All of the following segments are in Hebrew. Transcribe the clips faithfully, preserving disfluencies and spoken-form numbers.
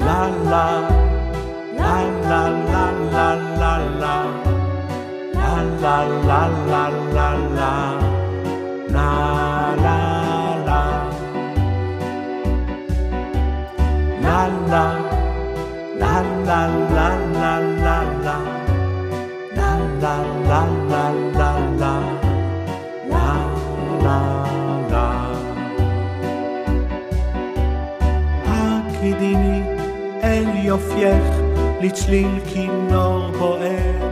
La la, la la la la la la, la la la la la la, la la la, la la, la la la la la la, la la la la la la, la la la. הקידיני אל יופייך לצליל כינור בוער,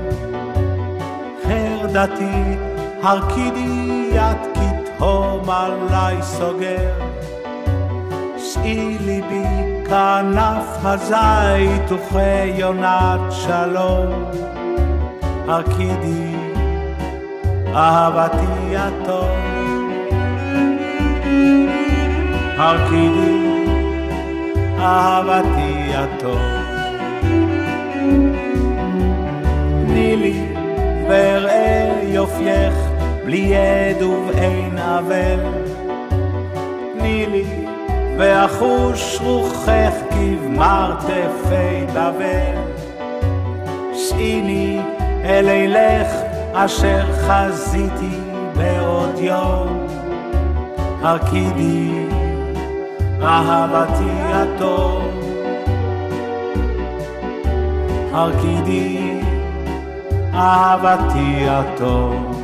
חרדתי הרקידי יד כתהום עלי סוגר, שאי ליבי כנף הזית וכיונת שלום, הרקידי אהבתי הטוב, הרקידי אהבתי הטוב. תני לי ואראה יופייך בלי עד ובאין אבל, תני לי ואחוש רוחך כבמרתפי בבל, שאיני אל אילך אשר חזיתי בעוד יום, הרקידי אהבתי הטוב, הרקידי אהבתי הטוב.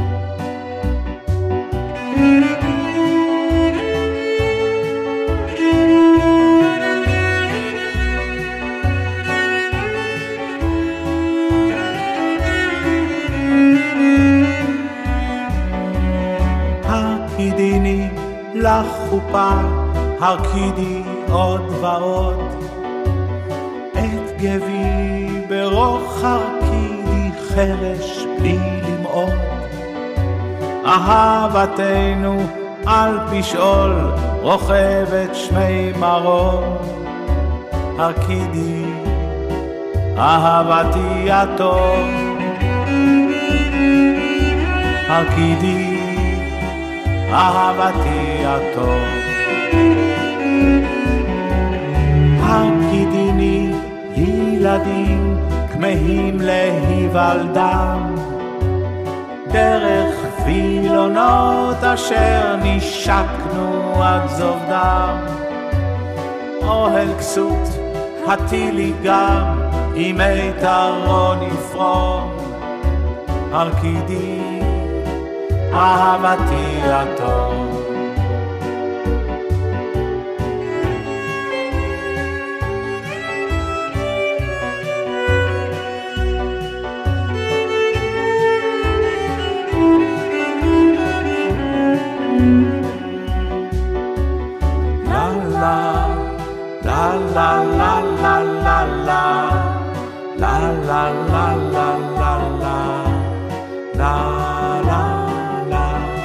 הרקידיני לחופה, הרקידי עוד ועוד, את גבי ברוך הרקידי חרש בלי למעוד, אהבתנו על פשעול רוכבת שמי מרום, הרקידי אהבתי הטוב, הרקידי אהבתי הטוב. הרקידיני ילדים כמהים להיוולדם, דרך וילונות אשר נשקנו עד זובדם, אוהל כסות הטילי גם עם מיתרו נפרום, הרקידי אהבתי הטוב. La la la la la la, la la la la la la, la la la,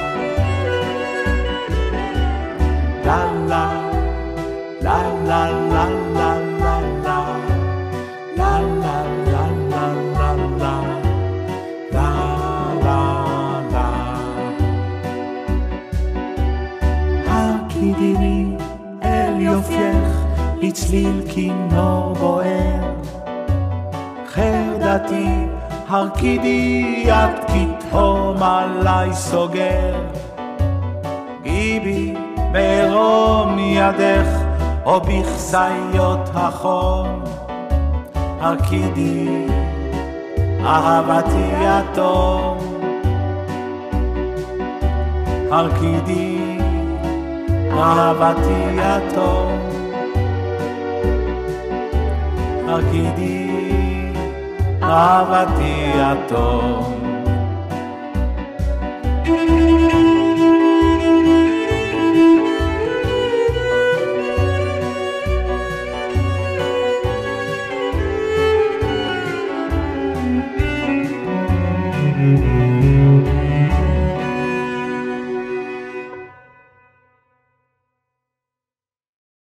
la la la la la la la la, la la la la la la, la la la. הרקידיני אל יופייך לצליל כינור בוער, חרדתי הרקידי יד כתהום עלי סוגר, גיבי ברום ידך או בכסיות החום, הרקידי אהבתי הטוב, הרקידי אהבתי הטוב, הרקידי אהבתי הטוב.